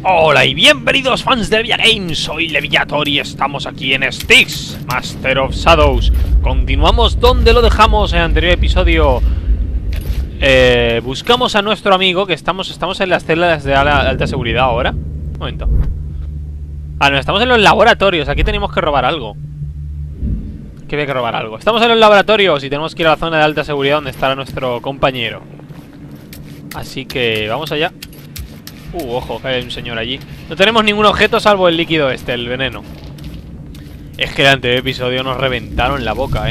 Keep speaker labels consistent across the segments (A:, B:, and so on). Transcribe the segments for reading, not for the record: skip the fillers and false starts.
A: Hola y bienvenidos fans de Levia Games, soy Leviator y estamos aquí en Styx, Master of Shadows. Continuamos donde lo dejamos en el anterior episodio. Buscamos a nuestro amigo, que estamos en las celdas de alta seguridad ahora. Un momento. Ah, no, estamos en los laboratorios, aquí tenemos que robar algo. Que hay que robar algo. Estamos en los laboratorios y tenemos que ir a la zona de alta seguridad donde estará nuestro compañero. Así que vamos allá. Ojo, que hay un señor allí. No tenemos ningún objeto salvo el líquido este, el veneno. Es que el anterior episodio nos reventaron la boca,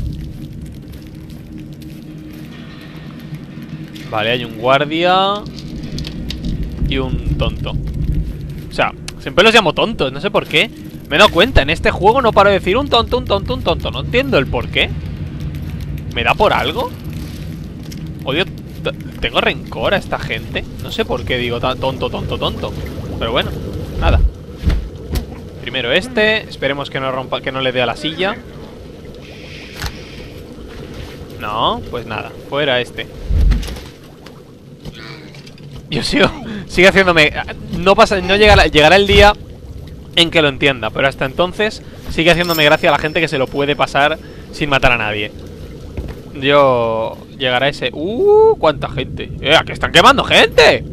A: Vale, hay un guardia y un tonto. O sea, siempre los llamo tontos, no sé por qué. Me he dado cuenta, en este juego no paro de decir un tonto, un tonto, un tonto. No entiendo el por qué. ¿Me da por algo? Odio... Tengo rencor a esta gente. No sé por qué digo tonto, tonto, tonto. Pero bueno, nada. Primero este. Esperemos que no rompa, que no le dé a la silla. No, pues nada. Fuera este. Yo sigue haciéndome... No llegará el día en que lo entienda, pero hasta entonces sigue haciéndome gracia a la gente que se lo puede pasar sin matar a nadie. Yo... Llegará ese... ¡Cuánta gente! ¡Que están quemando gente!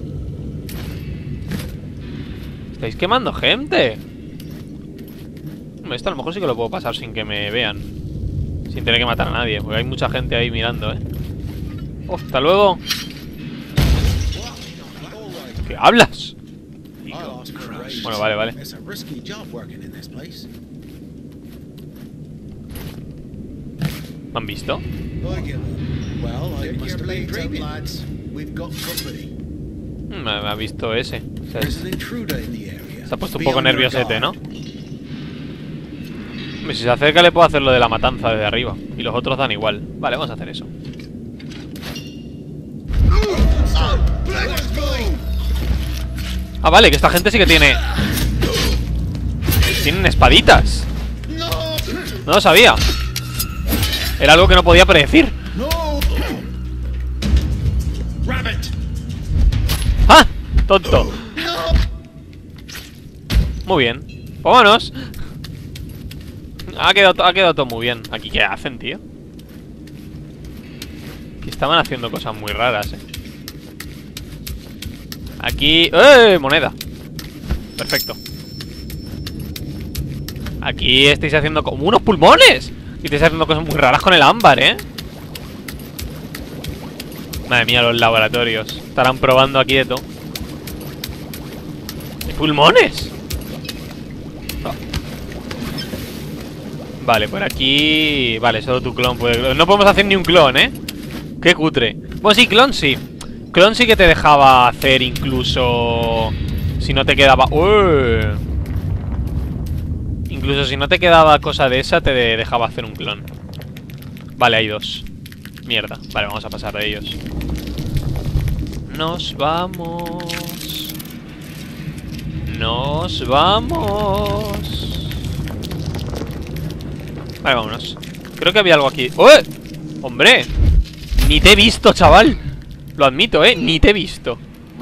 A: ¡Estáis quemando gente! Esto a lo mejor sí que lo puedo pasar sin que me vean. Sin tener que matar a nadie, porque hay mucha gente ahí mirando, ¡Hasta luego! ¿Qué hablas? Bueno, vale. ¿Me han visto? Me ha visto ese. O sea, se ha puesto un poco nerviosete, ¿no? Si se acerca le puedo hacer lo de la matanza desde arriba. Y los otros dan igual. Vale, vamos a hacer eso. Ah, vale, que esta gente sí que tiene... Tienen espaditas. No lo sabía. Era algo que no podía predecir. ¡Ah! Tonto. Muy bien. Pues vámonos. Ha quedado todo muy bien. ¿Aquí qué hacen, tío? Aquí estaban haciendo cosas muy raras, Aquí... moneda. Perfecto. Aquí estáis haciendo como unos pulmones. Y estáis haciendo cosas muy raras con el ámbar, Madre mía, los laboratorios. Estarán probando aquí de todo. ¿Hay pulmones? Oh. Vale, por aquí... Vale, solo tu clon puede... No podemos hacer ni un clon, Qué cutre. Bueno, sí, clon sí. Clon sí que te dejaba hacer incluso... Si no te quedaba... Incluso si no te quedaba cosa de esa, te dejaba hacer un clon. Vale, hay dos. Mierda. Vale, vamos a pasar de ellos. Nos vamos. Nos vamos. Vale, vámonos. Creo que había algo aquí. ¡Oh! ¡Hombre! Ni te he visto, chaval. Lo admito, ni te he visto.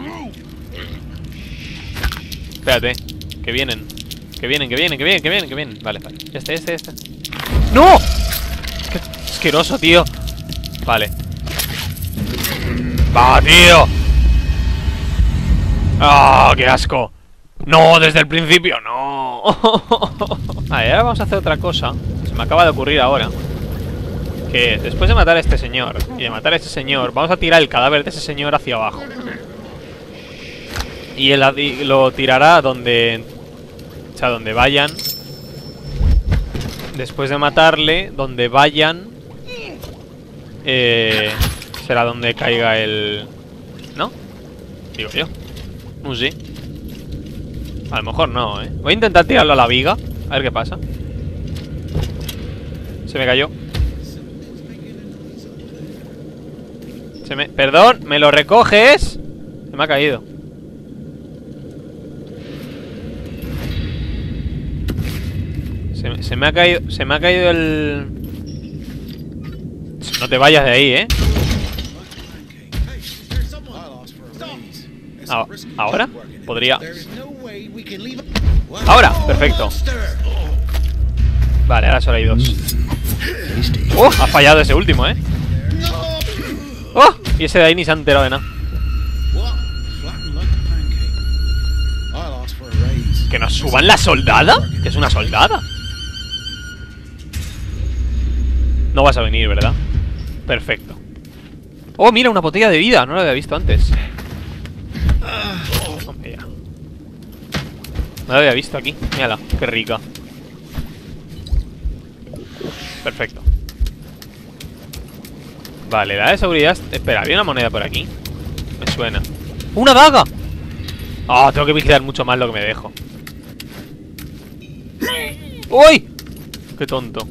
A: Espérate. Que vienen. Que vienen. Vale. Este. ¡No! ¡Qué asqueroso, tío! Vale. ¡Va, tío! ¡Ah, qué asco! ¡No, desde el principio! ¡No! Vale, ahora vamos a hacer otra cosa. Se me acaba de ocurrir ahora. Que después de matar a este señor y de matar a este señor, vamos a tirar el cadáver de ese señor hacia abajo. Y él lo tirará donde... O sea, donde vayan. Después de matarle, donde vayan, será donde caiga el... ¿No? Digo yo. Sí. A lo mejor no, Voy a intentar tirarlo a la viga. A ver qué pasa. Se me cayó. Perdón, ¿me lo recoges? Se me ha caído. Se me ha caído el... No te vayas de ahí, ¿Ahora? Podría... ¡Ahora! Perfecto. Vale, ahora solo hay dos. ¡Oh! Ha fallado ese último, ¿eh? ¡Oh! Y ese de ahí ni se ha enterado de nada. ¿Que nos suban la soldada? ¿Que es una soldada? No vas a venir, ¿verdad? Perfecto. ¡Oh, mira! Una botella de vida. No la había visto antes. Hombre, ya. No la había visto aquí. Mírala, qué rica. Perfecto. Vale, la de seguridad... Espera, había una moneda por aquí. Me suena. ¡Una daga! Ah, tengo que vigilar mucho más lo que me dejo. ¡Uy! ¡Qué tonto!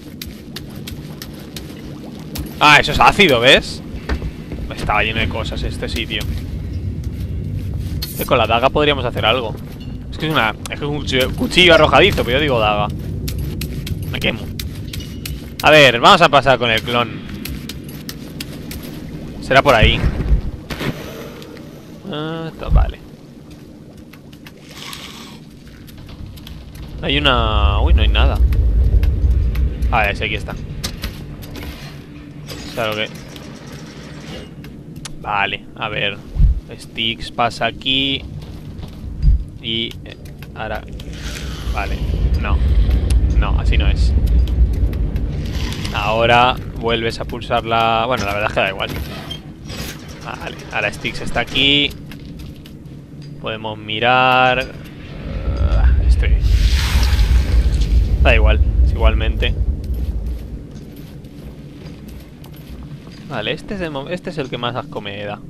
A: Ah, eso es ácido, ¿ves? Estaba lleno de cosas este sitio. Con la daga podríamos hacer algo. Es que es un cuchillo arrojadizo, pero yo digo daga. Me quemo. A ver, vamos a pasar con el clon. Será por ahí. Vale. Hay una... Uy, no hay nada. Ah, ese aquí está. Claro que... Vale, a ver. Sticks pasa aquí. Y... ahora... Vale, no. No, así no es. Ahora vuelves a pulsar la... Bueno, la verdad es que da igual. Vale, ahora Sticks está aquí. Podemos mirar... Estoy... Da igual, igualmente. Vale, este es el que más asco me da.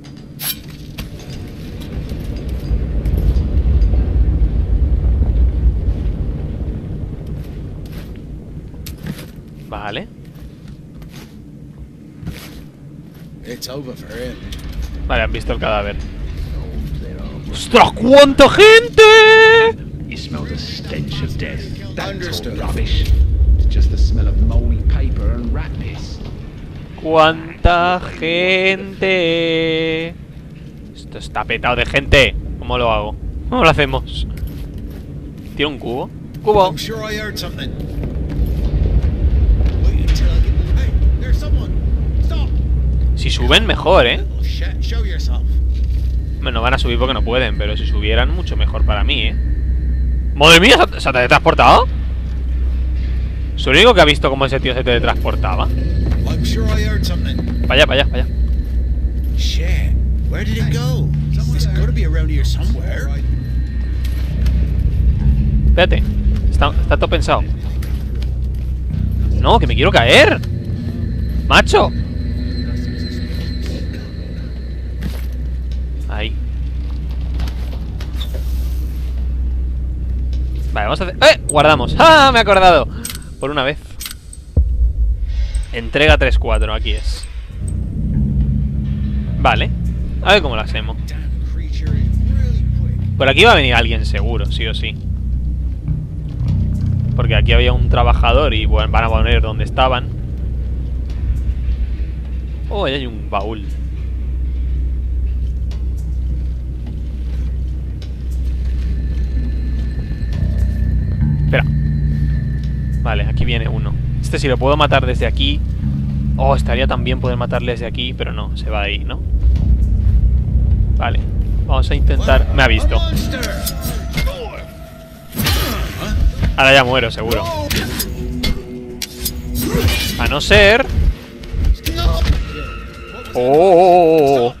A: Vale. Vale, han visto el cadáver. ¡Ostras, cuánta gente!
B: You smell the stench of death. That's all rubbish. It's just the smell of moldy paper and rat piss.
A: ¡Cuánta gente! Esto está petado de gente. ¿Cómo lo hago? ¿Cómo lo hacemos? ¿Tiene un cubo? ¡Cubo! Si suben, mejor, ¿eh? Bueno, van a subir porque no pueden, pero si subieran, mucho mejor para mí, ¿eh? ¡Madre mía! ¿Se ha teletransportado? ¿Soy el único que ha visto cómo ese tío se teletransportaba? Para allá, para allá, para allá. Espérate. Está todo pensado. No, que me quiero caer. ¡Macho! Ahí. Vale, vamos a hacer... ¡Eh! Guardamos. ¡Ah! Me he acordado. Por una vez. Entrega 3-4, aquí es. Vale. A ver cómo lo hacemos. Por aquí va a venir alguien seguro, sí o sí. Porque aquí había un trabajador y bueno, van a poner donde estaban. Oh, ahí hay un baúl. Espera. Vale, aquí viene uno. Este si lo puedo matar desde aquí. Oh, estaría tan bien poder matarle desde aquí. Pero no, se va de ahí, ¿no? Vale, vamos a intentar... Me ha visto. Ahora ya muero, seguro. A no ser... ¡Oh!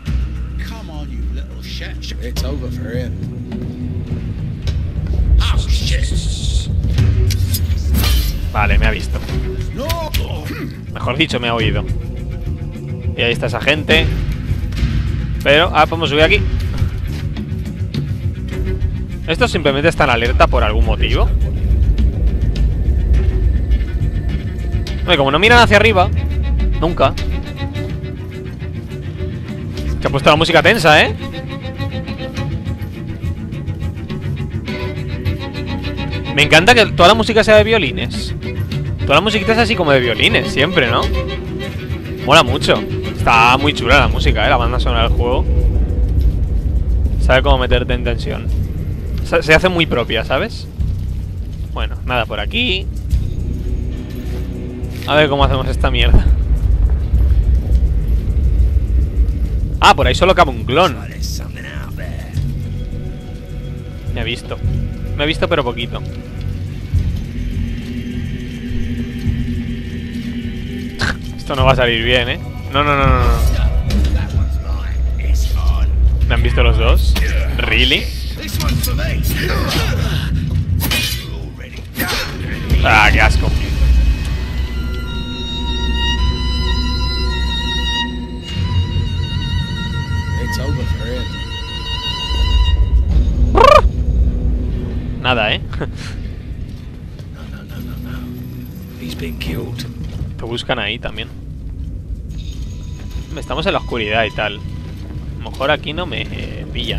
A: Vale, me ha visto. Mejor dicho, me ha oído. Y ahí está esa gente. Pero, podemos subir aquí. Estos simplemente están alerta por algún motivo. Como no miran hacia arriba. Nunca. Se ha puesto la música tensa, ¿eh? Me encanta que toda la música sea de violines. Toda la musiquita es así como de violines, siempre, ¿no? Mola mucho. Está muy chula la música, ¿eh? La banda sonora del juego. Sabe cómo meterte en tensión. Se hace muy propia, ¿sabes? Bueno, nada por aquí. A ver cómo hacemos esta mierda. Ah, por ahí solo cabe un clon. Me ha visto. Me ha visto pero poquito. Esto no va a salir bien, ¿eh? No, no, no, no, no. ¿Me han visto los dos? ¿Really? Ah, qué asco. Nada, ¿eh? Te buscan ahí también. Estamos en la oscuridad y tal. A lo mejor aquí no me pillan.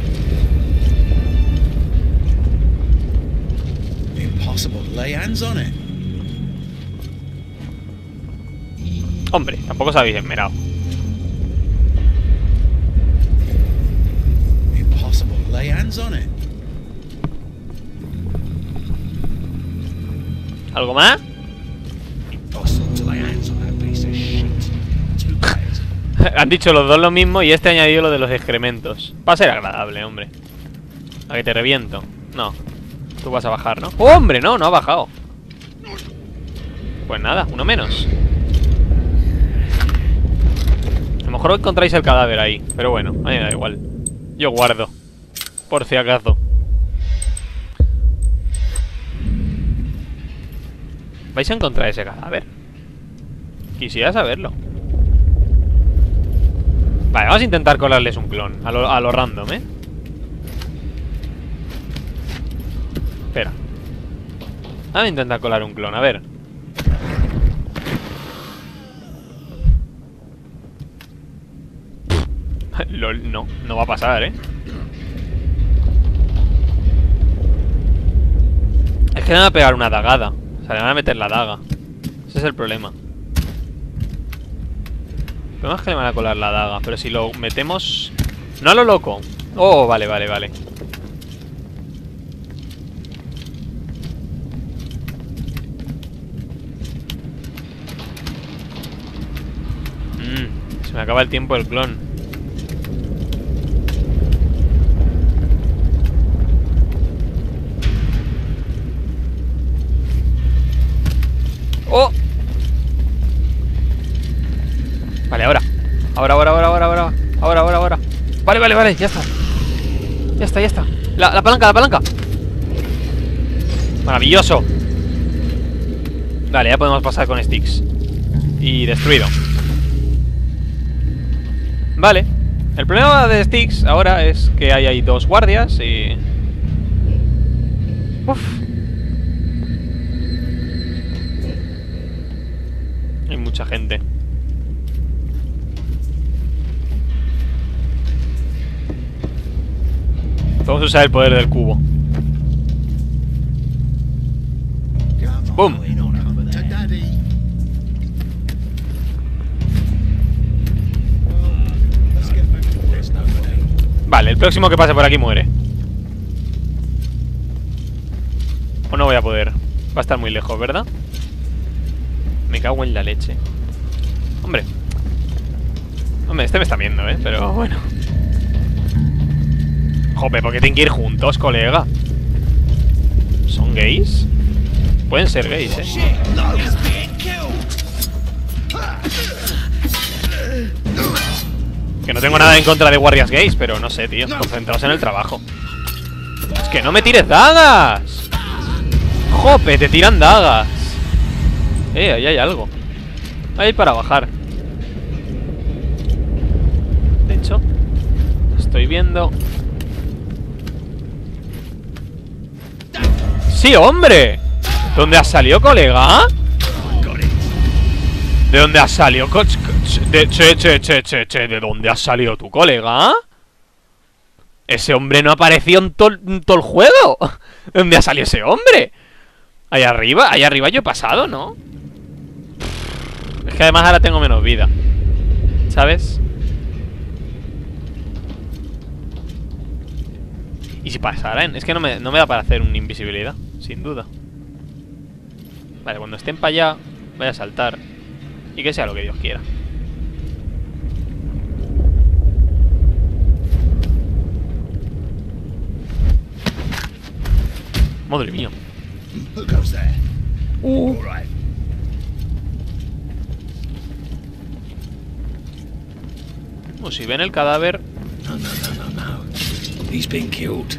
A: Hombre, tampoco os habéis esmerado. ¿Algo más? Han dicho los dos lo mismo y este ha añadido lo de los excrementos. Va a ser agradable, hombre. A que te reviento. No. Tú vas a bajar, ¿no? ¡Oh, hombre! No, no ha bajado. Pues nada, uno menos. A lo mejor encontráis el cadáver ahí. Pero bueno, a mí me da igual. Yo guardo. Por si acaso. ¿Vais a encontrar ese cadáver? Quisiera saberlo. Vale, vamos a intentar colarles un clon. A lo random, ¿eh? Espera. Vamos a intentar colar un clon, a ver. LOL, no, no va a pasar, ¿eh? Es que le van a pegar una dagada. O sea, le van a meter la daga. Ese es el problema. El problema es que le van a colar la daga. Pero si lo metemos... ¡No a lo loco! Oh, vale, vale, vale. Se me acaba el tiempo del clon. ¡Oh! Vale, ahora. Ahora. Vale, ya está. Ya está. La palanca. Maravilloso. Vale, ya podemos pasar con sticks. Y destruido. Vale. El problema de sticks ahora es que hay ahí dos guardias y... Uf. Hay mucha gente. Vamos a usar el poder del cubo. ¡Bum! Vale, el próximo que pase por aquí muere. O no voy a poder. Va a estar muy lejos, ¿verdad? Me cago en la leche. Hombre, este me está viendo, pero bueno. Jope, ¿por qué tienen que ir juntos, colega? ¿Son gays? Pueden ser gays, Que no tengo nada en contra de guardias gays, pero no sé, tío. Concentraos en el trabajo. ¡Es que no me tires dagas! ¡Jope, te tiran dagas! Ahí hay algo. Ahí para bajar. De hecho, estoy viendo... ¡Sí, hombre! ¿Dónde has salido, colega? ¿De dónde has salido, ¿de dónde has salido tu colega? Ese hombre no apareció en todo el juego. ¿De dónde ha salido ese hombre? Ahí arriba yo he pasado, ¿no? Es que además ahora tengo menos vida, ¿sabes? ¿Y si pasaran? Es que no me da para hacer una invisibilidad, sin duda. Vale, cuando estén para allá, voy a saltar. Y que sea lo que Dios quiera. Madre mía. O si ven el cadáver.
C: No. He's been killed.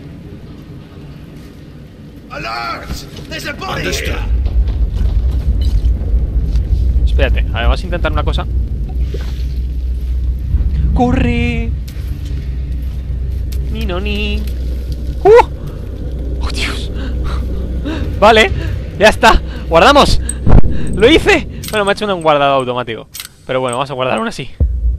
C: Alert! There's a body here.
A: Espérate, a ver, vamos a intentar una cosa. ¡Corre! Ni no ni. ¡Oh, Dios! Vale, ya está. ¡Guardamos! ¡Lo hice! Bueno, me ha hecho un guardado automático. Pero bueno, vamos a guardar aún así.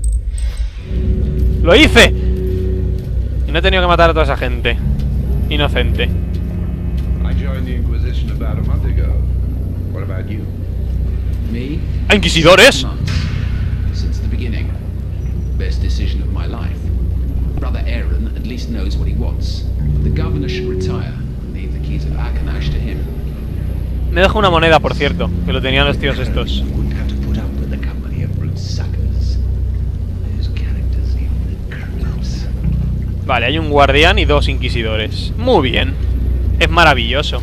A: ¡Lo hice! Y no he tenido que matar a toda esa gente inocente.
B: I joined the Inquisition about a month ago. What about you?
D: Me?
A: ¡Ah, inquisidores!
D: Since the beginning. Best decision of my life. Brother Aaron at least knows what he wants. The governor should retire and leave the keys of Akanash to him.
A: Me dejo una moneda, por cierto, que lo tenían los tíos estos.
C: Wouldn't have to put up with the company of brute suckers. Those characters even the creeps.
A: Vale, hay un guardián y 2 inquisidores. Muy bien. Es maravilloso.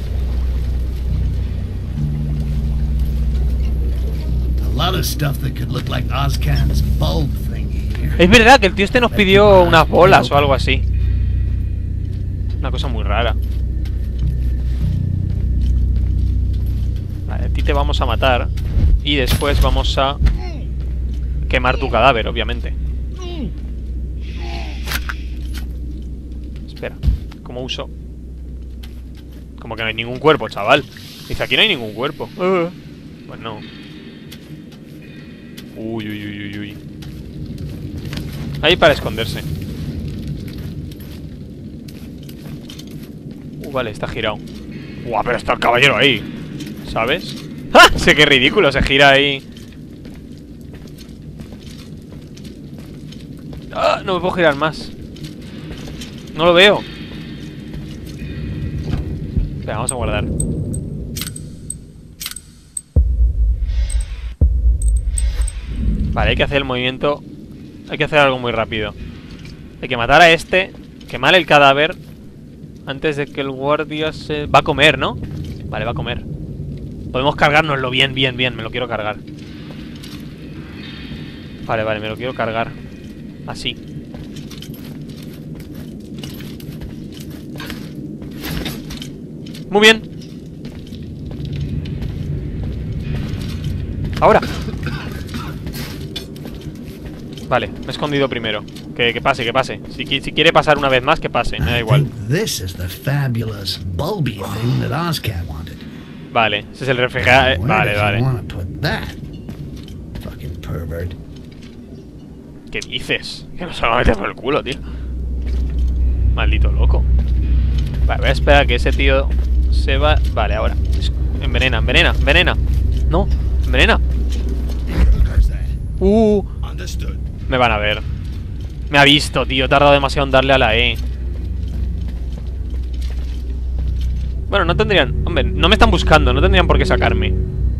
E: A lot of stuff that could look like Ozcan's bulb thingy here.
A: Es verdad que el tío este nos pidió unas bolas o algo así. Una cosa muy rara. Vale, a ti te vamos a matar. Y después vamos a quemar tu cadáver, obviamente. Espera, ¿cómo uso? Como que no hay ningún cuerpo, chaval. Dice, aquí no hay ningún cuerpo. Pues no. Uy. Ahí para esconderse. Vale, está girado. Guau, pero está el caballero ahí. ¿Sabes? ¡Ja! Sé que ridículo, se gira ahí. ¡Ah! No me puedo girar más. No lo veo. Espera, vamos a guardar. Vale, hay que hacer el movimiento. Hay que hacer algo muy rápido. Hay que matar a este, quemar el cadáver antes de que el guardia se... Va a comer, ¿no? Vale, va a comer. Podemos cargárnoslo bien, me lo quiero cargar. Vale, me lo quiero cargar. Así. Muy bien. Ahora. Vale, me he escondido primero. Que pase, que pase. Si quiere pasar una vez más, que pase, me da igual.
E: This is the fabulous bulby thing that Ozcan wanted.
A: Vale, ese es el refrigerador.
E: Where does he
A: Vale.
E: want to put that? Fucking pervert.
A: ¿Qué dices? Que no se lo va a meter por el culo, tío. Maldito loco. Vale, voy a esperar a que ese tío se va. Vale, ahora. Envenena. No, envenena. Me van a ver. Me ha visto, tío. He tardado demasiado en darle a la E. Bueno, no tendrían... Hombre, no me están buscando. No tendrían por qué sacarme.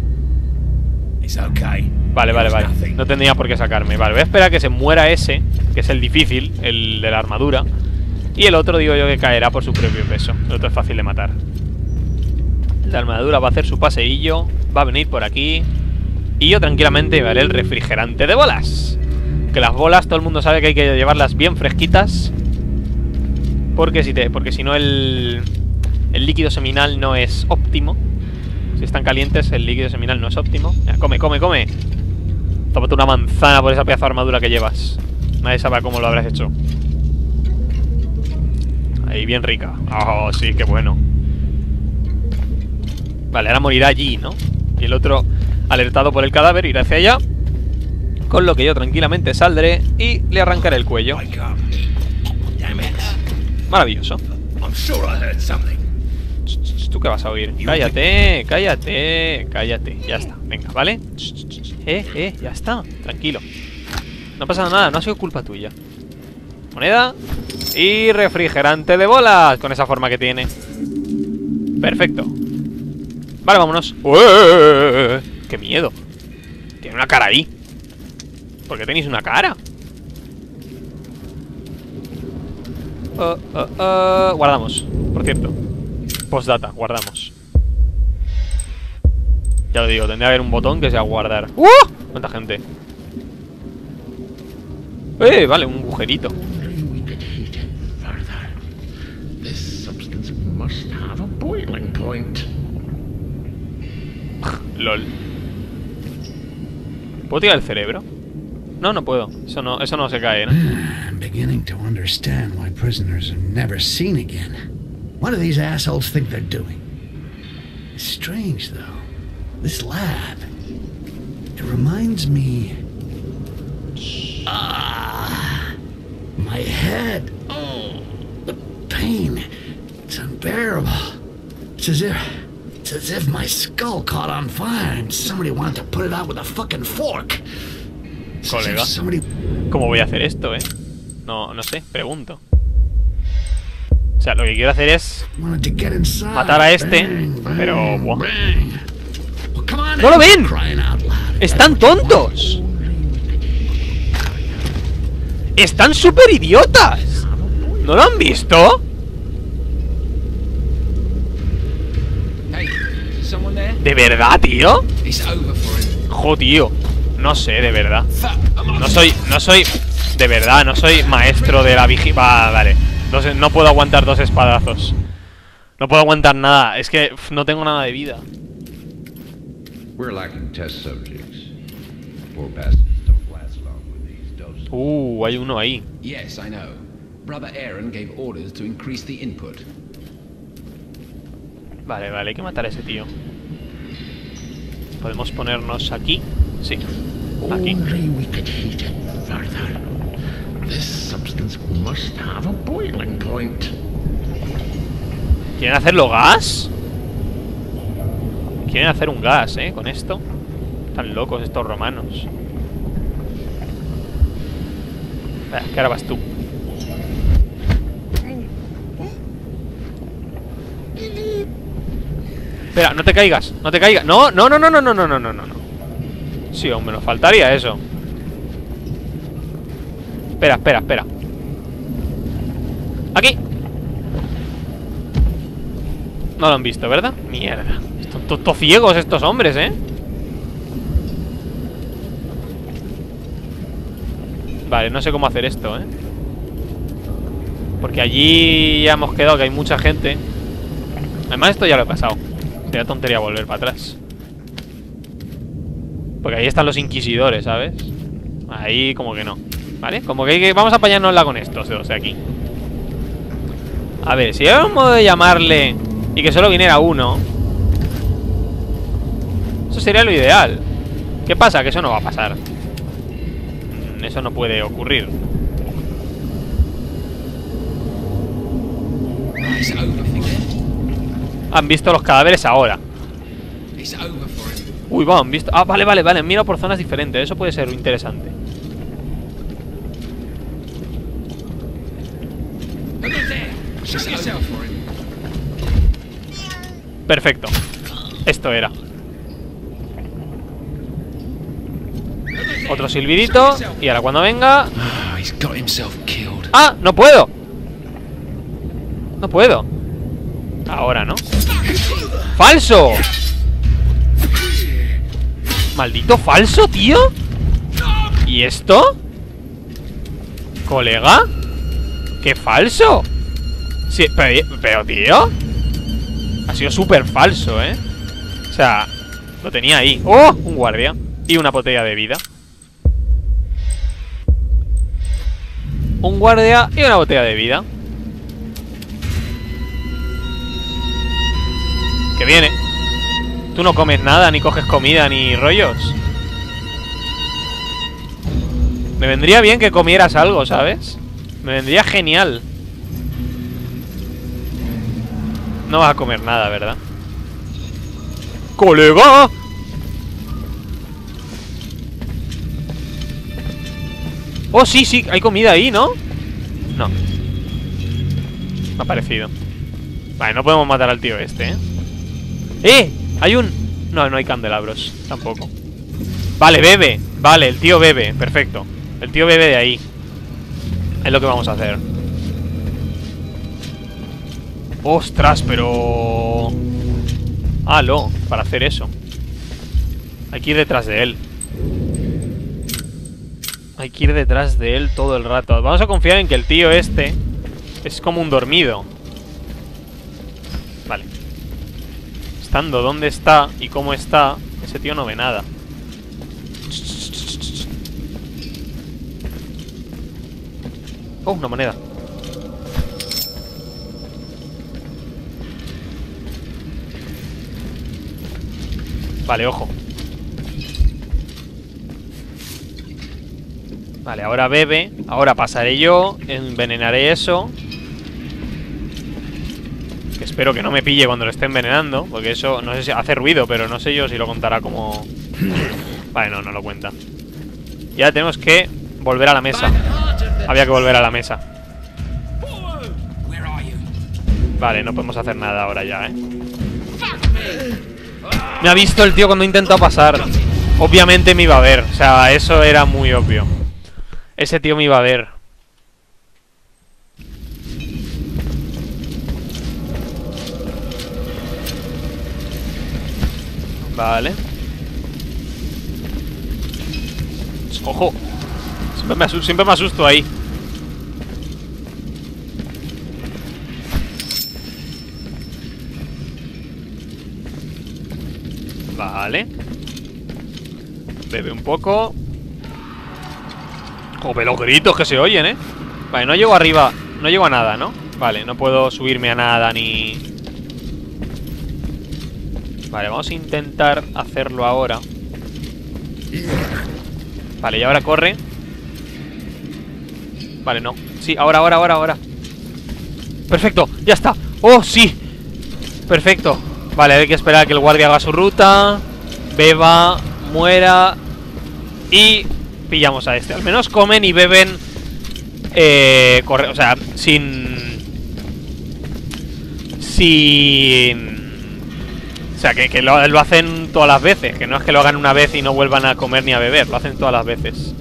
A: Vale. No tendría por qué sacarme. Vale, voy a esperar a que se muera ese, que es el difícil, el de la armadura. Y el otro digo yo que caerá por su propio peso. El otro es fácil de matar. La armadura va a hacer su paseillo. Va a venir por aquí. Y yo tranquilamente me haré el refrigerante de bolas. Que las bolas todo el mundo sabe que hay que llevarlas bien fresquitas. Porque si no el líquido seminal no es óptimo. Si están calientes el líquido seminal no es óptimo. Mira, come. Tómate una manzana por esa pedazo de armadura que llevas. Nadie sabe cómo lo habrás hecho. Ahí, bien rica. Oh, sí, qué bueno. Vale, ahora morirá allí, ¿no? Y el otro, alertado por el cadáver, irá hacia allá. Con lo que yo tranquilamente saldré y le arrancaré el cuello. Maravilloso. ¿Tú qué vas a oír? Cállate. Ya está, venga, ¿vale? Ya está, tranquilo. No ha pasado nada, no ha sido culpa tuya. Moneda. Y refrigerante de bolas, con esa forma que tiene. Perfecto. Vale, vámonos. ¡Ué! ¡Qué miedo! Tiene una cara ahí. ¿Por qué tenéis una cara? Guardamos, por cierto. Postdata, guardamos. Ya lo digo, tendría que haber un botón que sea guardar. ¿Cuánta gente? Vale, un agujerito. LOL. ¿Puedo tirar el cerebro? No, no puedo. Eso no se cae, ¿no?
E: I'm beginning to understand why prisoners are never seen again. What do these assholes think they're doing? It's strange, though. This lab. It reminds me... my head. Oh, the pain. It's unbearable. It's as if my skull caught on fire and somebody wanted to put it out with a fucking fork. It's as if
A: Colega.
E: somebody...
A: ¿Cómo voy a hacer esto, No sé, pregunto. O sea, lo que quiero hacer es
E: wanted to get inside.
A: matar a este,
E: Bang,
A: pero...
E: bang,
A: buah.
E: bang. Well, come on
A: ¡No lo
E: in,
A: ven!
E: crying out loud.
A: ¡Están tontos! ¡Están súper idiotas! ¿No lo han visto?
D: Hey, someone there?
A: ¿De verdad, tío?
D: It's over for him.
A: Jo, tío. No sé, de verdad.
D: Fuck, I'm on.
A: No soy... De verdad, no soy maestro de la vigilia. Vale. No puedo aguantar 2 espadazos. No puedo aguantar nada. Es que no tengo nada de vida.
C: We're lacking test subjects. Poor bastards don't last long with these doses.
A: Hay uno ahí.
D: Yes, I know. Brother Aaron gave orders to increase the input.
A: Vale, hay que matar a ese tío. Podemos ponernos aquí. Sí. Aquí.
E: Only we could heat it further. This substance must have a boiling point.
A: ¿Quieren hacerlo gas? Quieren hacer un gas, con esto. Están locos estos romanos. ¿Qué ahora vas tú? Espera, no te caigas, no te caigas. No. Sí, hombre, nos faltaría eso. Espera. Aquí. No lo han visto, ¿verdad? Mierda. Están todos ciegos estos hombres, Vale, no sé cómo hacer esto, porque allí ya hemos quedado que hay mucha gente. Además esto ya lo he pasado. Sería tontería volver para atrás. Porque ahí están los inquisidores, ¿sabes? Ahí como que no. ¿Vale? Como que vamos a apañárnosla con estos dos de aquí. A ver, si hay un modo de llamarle y que solo viniera uno, eso sería lo ideal. ¿Qué pasa? Que eso no va a pasar. Eso no puede ocurrir.
D: It's over for him.
A: Han visto los cadáveres ahora.
D: It's over for him.
A: Uy, va, han visto... vale. Mira por zonas diferentes. Eso puede ser interesante.
D: Look at there. Show yourself for him.
A: Perfecto. Esto era. Otro silbidito. Y ahora cuando venga...
D: Oh, he's got himself killed.
A: ¡Ah! ¡No puedo! No puedo. Ahora, ¿no? ¡Falso! ¡Maldito falso, tío! ¿Y esto? ¿Colega? ¡Qué falso! Sí, pero tío, ha sido súper falso, O sea, lo tenía ahí. ¡Oh! Un guardia. Y una botella de vida. Un guardia y una botella de vida. Que viene. Tú no comes nada, ni coges comida, ni rollos. Me vendría bien que comieras algo, ¿sabes? Me vendría genial. No vas a comer nada, ¿verdad? ¡Colega! Oh, sí, hay comida ahí, ¿no? No. Me ha parecido. Vale, no podemos matar al tío este, ¿eh? Hay un... No, no hay candelabros. Tampoco. Vale, bebe. Vale, el tío bebe. Perfecto. El tío bebe de ahí. Es lo que vamos a hacer. Ostras, pero... Aló, para hacer eso hay que ir detrás de él. Hay que ir detrás de él todo el rato. Vamos a confiar en que el tío este es como un dormido. Vale. Estando donde está y cómo está, ese tío no ve nada. Oh, una moneda. Vale, ojo. Vale, ahora bebe. Ahora pasaré yo. Envenenaré eso. Que espero que no me pille cuando lo esté envenenando. Porque eso, no sé si hace ruido, pero no sé yo si lo contará como... Vale, no, no lo cuenta. Y ahora tenemos que volver a la mesa. Había que volver a la mesa. Vale, no podemos hacer nada ahora ya, ¿eh? Me ha visto el tío cuando he intentado pasar. Obviamente me iba a ver. O sea, eso era muy obvio. Ese tío me iba a ver. Vale. Ojo. Siempre me asusto ahí. Vale. Bebe un poco. Joder, los gritos que se oyen, ¿eh? Vale, no llego arriba. No llego a nada, ¿no? Vale, no puedo subirme a nada ni... Vale, vamos a intentar hacerlo ahora. Vale, y ahora corre. Vale, no. Sí, ahora. Perfecto, ya está. ¡Oh, sí! Perfecto. Vale, hay que esperar a que el guardia haga su ruta. Beba, muera. Y pillamos a este. Al menos comen y beben o sea, sin... O sea, que lo hacen todas las veces. Que no es que lo hagan una vez y no vuelvan a comer ni a beber. Lo hacen todas las veces.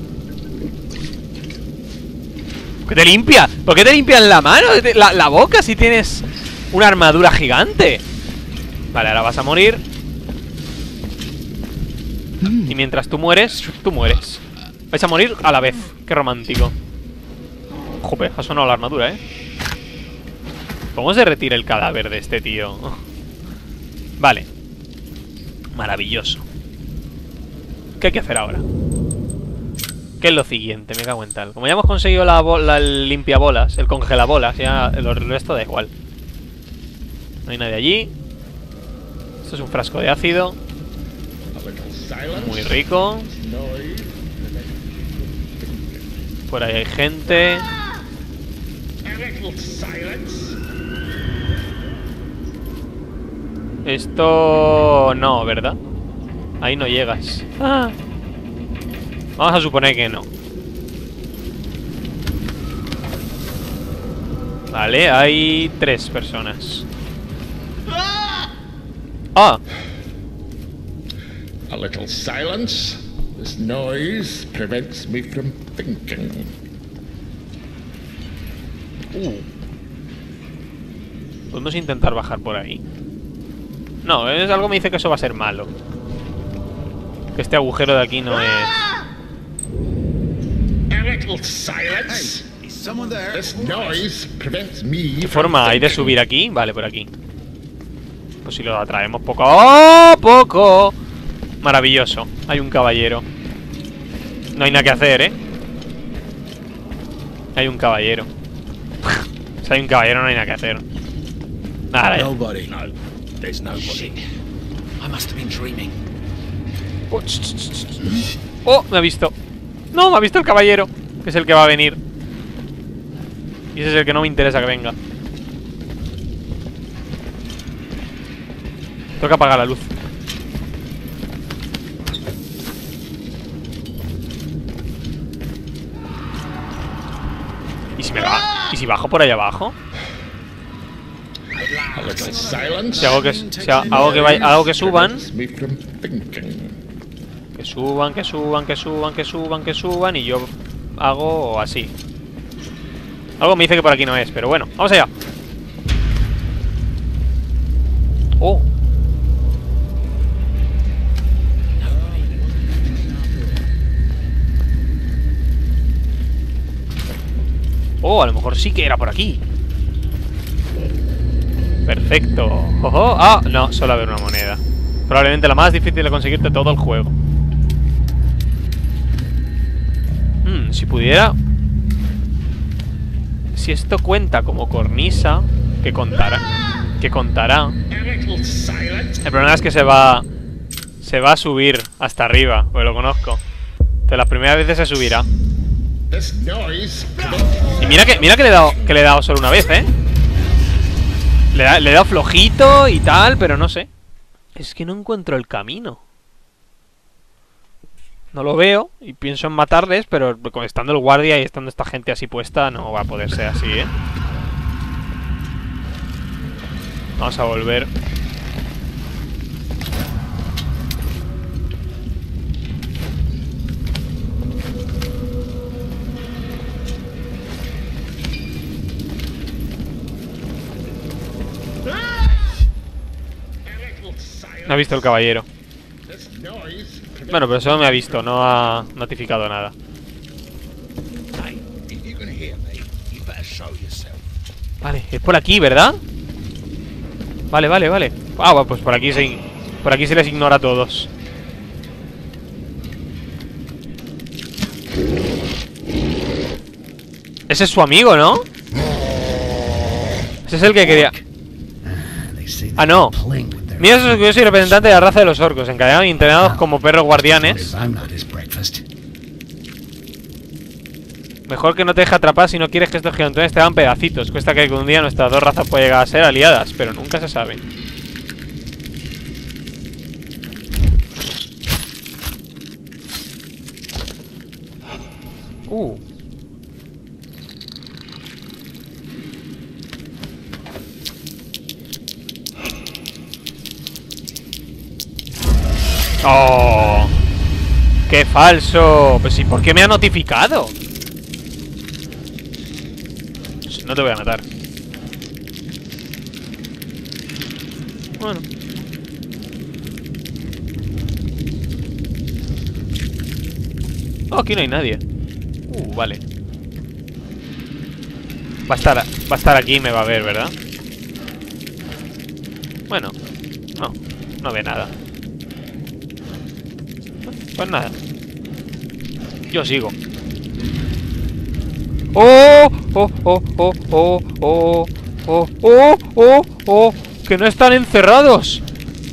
A: ¿Qué te limpia? ¿Por qué te limpian la mano? La boca si tienes una armadura gigante. Vale, ahora vas a morir. Y mientras tú mueres, vais a morir a la vez. Qué romántico. Joder, ha sonado la armadura, ¿eh? ¿Cómo se retira el cadáver de este tío? Vale. Maravilloso. ¿Qué hay que hacer ahora? ¿Qué es lo siguiente? Me cago en tal. Como ya hemos conseguido el limpiabolas, el congelabolas, ya el resto da igual. No hay nadie allí. Esto es un frasco de ácido. Muy rico. Por ahí hay gente. Esto... no, ¿verdad? Ahí no llegas. Ah. Vamos a suponer que no. Vale, hay 3 personas. Ah.
F: A little silence. This noise prevents me from thinking.
A: Podemos intentar bajar por ahí. No, es algo que me dice que eso va a ser malo. Que este agujero de aquí no es...
F: A little silence.
B: Is someone there?
F: This noise prevents me
A: ¿Qué
F: from
A: forma hay de
F: thinking.
A: subir aquí? Vale, por aquí. Pues si lo atraemos poco... ¡Oh! ¡Poco! Maravilloso. Hay un caballero. No hay nada que hacer, ¿eh? Hay un caballero. Si hay un caballero no hay nada que hacer. Nada, ya.
B: Nobody. No, there's nobody.
D: I must have been dreaming.
A: Oh, ch, ch, ch, ch. Oh, me ha visto. No, me ha visto el caballero, que es el que va a venir. Y ese es el que no me interesa que venga. Tengo que apagar la luz. ¿Y si bajo por ahí abajo?
F: A little silence
A: Si hago que, hago que suban.
F: prevents me from thinking.
A: Que suban, que suban, que suban, que suban, que suban. Y yo hago así. Algo me dice que por aquí no es, pero bueno, vamos allá. Oh. Oh, a lo mejor sí que era por aquí. Perfecto. Ojo. Ah, no, solo haber una moneda. Probablemente la más difícil de conseguir de todo el juego. Si pudiera... Si esto cuenta como cornisa, que contará. Que contará.
F: A little silence.
A: El problema es que se va a subir hasta arriba, porque lo conozco. De las primeras veces se subirá.
F: This noise.
A: Y mira que le he dado solo una vez, ¿eh? Le he dado flojito y tal, pero no sé. Es que no encuentro el camino. No lo veo y pienso en matarles, pero estando el guardia y estando esta gente así puesta, no va a poder ser así, ¿eh? Vamos a volver. No ha visto el caballero.
F: This noise.
A: Bueno, pero solo me ha visto, no ha notificado nada.
F: Hey, if you can hear me, you better show yourself.
A: Vale, es por aquí, ¿verdad? Vale, vale, vale. Ah, bueno, pues por aquí se les ignora a todos. Ese es su amigo, ¿no? Ese es el que quería... Ah, no. Mira, eso es que yo soy representante de la raza de los orcos, encadenados y entrenados como perros guardianes. Mejor que no te deje atrapar si no quieres que estos gigantones te hagan pedacitos. Cuesta que un día nuestras dos razas puedan llegar a ser aliadas, pero nunca se sabe. ¡Oh! ¡Qué falso! Pues ¿y por qué me ha notificado? No te voy a matar. Bueno. Oh, aquí no hay nadie. Vale. Va a estar aquí y me va a ver, ¿verdad? Bueno. No ve nada. Pues nada. Yo sigo. ¡Oh! ¡Oh! ¡Oh! ¡Oh! ¡Oh! ¡Oh! ¡Oh! ¡Oh! ¡Oh! ¡Oh! ¡Que no están encerrados!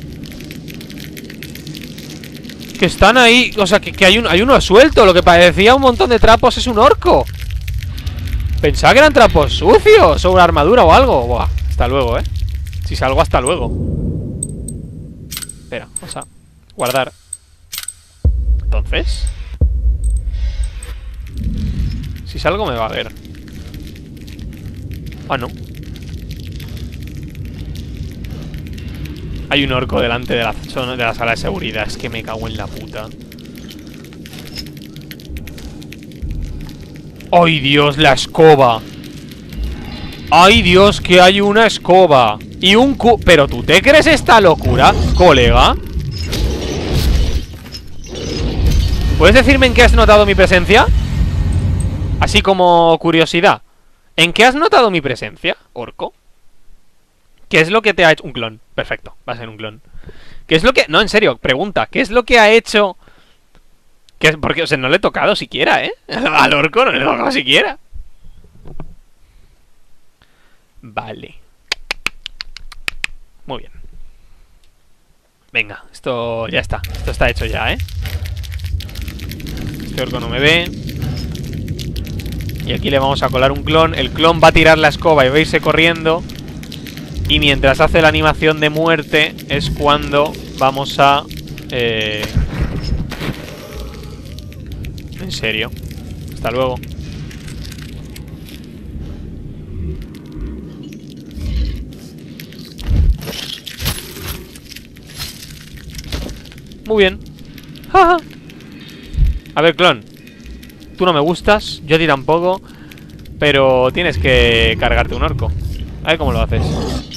A: Que están ahí. O sea, que hay uno suelto. Lo que parecía un montón de trapos es un orco. Pensaba que eran trapos sucios o una armadura o algo. Buah, hasta luego, Si salgo, hasta luego. Espera, vamos a guardar. Entonces, si salgo me va a ver. Ah, no. Hay un orco delante de la zona de la sala de seguridad. Es que me cago en la puta. ¡Ay, Dios, la escoba! ¡Ay, Dios, que hay una escoba! Y un ¿Pero tú te crees esta locura, colega? ¿Puedes decirme en qué has notado mi presencia? Así como curiosidad. ¿En qué has notado mi presencia, orco? ¿Qué es lo que te ha hecho? Un clon, perfecto, va a ser un clon. ¿Qué es lo que...? No, en serio, pregunta. ¿Qué es lo que ha hecho...? Porque, o sea, no le he tocado siquiera, Al orco no le he tocado siquiera. Vale. Muy bien. Venga, esto ya está. Esto está hecho ya, Este orco no me ve. Y aquí le vamos a colar un clon. El clon va a tirar la escoba y va a irse corriendo. Y mientras hace la animación de muerte es cuando vamos a... En serio. Hasta luego. Muy bien. Ja. A ver, clon. Tú no me gustas, yo a ti tampoco. Pero tienes que cargarte un orco. A ver cómo lo haces.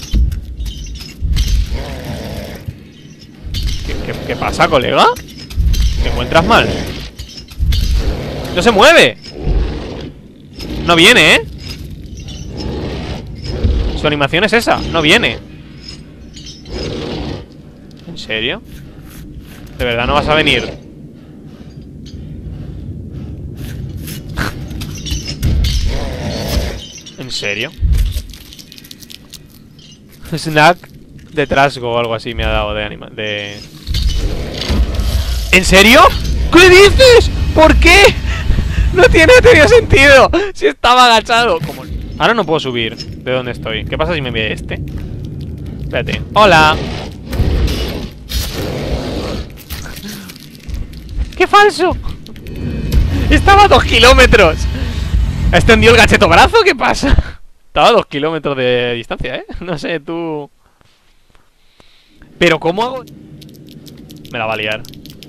A: ¿Qué pasa, colega? ¿Te encuentras mal? ¡No se mueve! No viene, ¿eh? Su animación es esa, no viene. ¿En serio? ¿De verdad no vas a venir? ¿En serio? Snack de trasgo o algo así me ha dado de ¿En serio? ¿Qué dices? ¿Por qué? No tiene sentido. Si estaba agachado. ¿Cómo? Ahora no puedo subir de donde estoy. ¿Qué pasa si me ve este? Espérate. ¡Hola! ¡Qué falso! Estaba a 2 kilómetros. ¿Ha extendido el gacheto brazo? ¿Qué pasa? Estaba a 2 kilómetros de distancia, ¿eh? No sé, tú... Pero ¿cómo hago? Me la va a liar.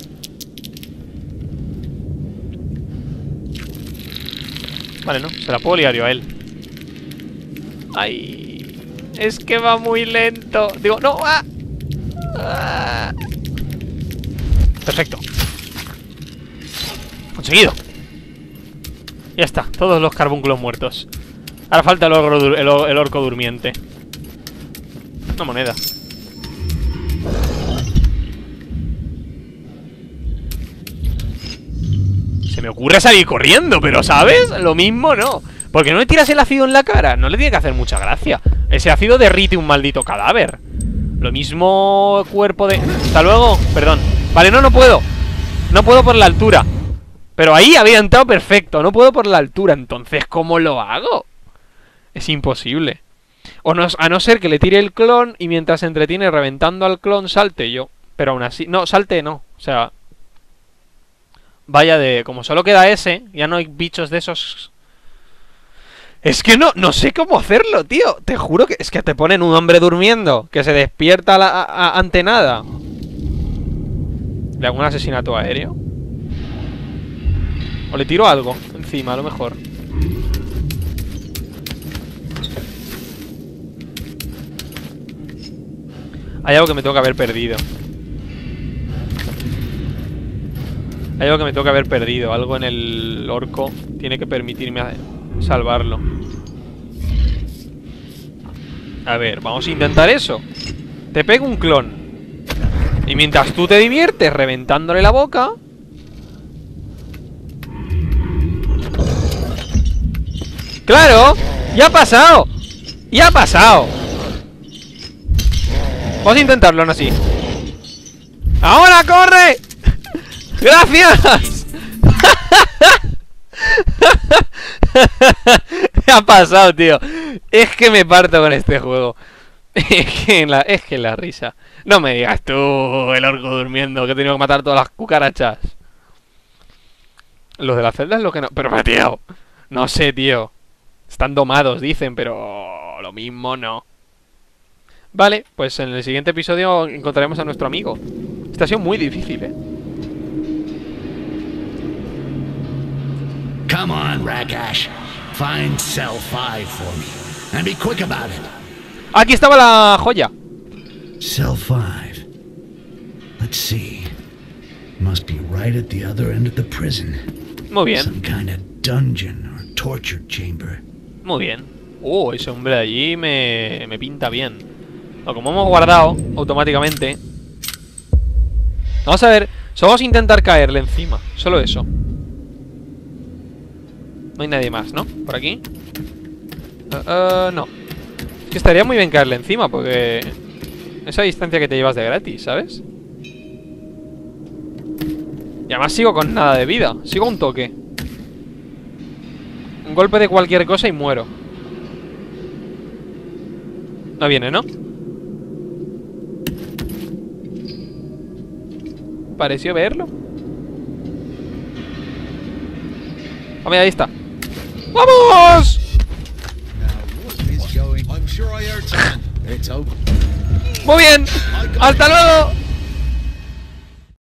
A: Vale, no, se la puedo liar yo a él. Ay, es que va muy lento. Digo, no, Perfecto. Conseguido. Ya está, todos los carbúnculos muertos. Ahora falta el orco durmiente. Una moneda. Se me ocurre salir corriendo, pero ¿sabes? Lo mismo no. Porque no le tiras el ácido en la cara. No le tiene que hacer mucha gracia. Ese ácido derrite un maldito cadáver. Lo mismo cuerpo de... Hasta luego, perdón. Vale, no puedo. No puedo por la altura. Pero ahí había entrado perfecto. No puedo por la altura. Entonces, ¿cómo lo hago? Es imposible. O no, a no ser que le tire el clon y mientras se entretiene reventando al clon salte yo. Pero aún así... No, salte no. O sea... Vaya de... Como solo queda ese, ya no hay bichos de esos... Es que no sé cómo hacerlo, tío. Te juro que... Es que te ponen un hombre durmiendo que se despierta ante nada. ¿Le hago un asesinato aéreo? O le tiro algo encima, a lo mejor. Hay algo que me tengo que haber perdido. Hay algo que me tengo que haber perdido. Algo en el orco tiene que permitirme salvarlo. A ver, vamos a intentar eso. Te pego un clon. Y mientras tú te diviertes reventándole la boca... ¡Claro! ¡Ya ha pasado! ¡Ya ha pasado! Vamos a intentarlo aún así. ¡Ahora corre! ¡Gracias! ¿Qué ha pasado, tío? Es que me parto con este juego. Es que la risa. No me digas tú, el orco durmiendo, que he tenido que matar todas las cucarachas. Los de la celda es lo que no... Pero, tío, no sé, tío. Están domados, dicen, pero lo mismo no. Vale, pues en el siguiente episodio encontraremos a nuestro amigo. Esta ha sido muy difícil, ¿eh?
E: Come on, Rakash. Find cell 5 for me. And be quick about it.
A: Aquí estaba la joya.
E: Cell 5. Let's see. Must be right at the other end of the prison.
A: Muy bien.
E: Some kind of dungeon or torture chamber.
A: Muy bien. Ese hombre de allí me pinta bien. No, como hemos guardado automáticamente. Vamos a ver. Solo vamos a intentar caerle encima. Solo eso. No hay nadie más, ¿no? Por aquí. No. Es que estaría muy bien caerle encima, porque... Esa distancia que te llevas de gratis, ¿sabes? Y además sigo con nada de vida. Sigo un toque. Un golpe de cualquier cosa y muero. No viene, ¿no? Pareció verlo. Ah, mira, ahí está. ¡Vamos!
G: It's open.
A: Muy bien. Hasta luego.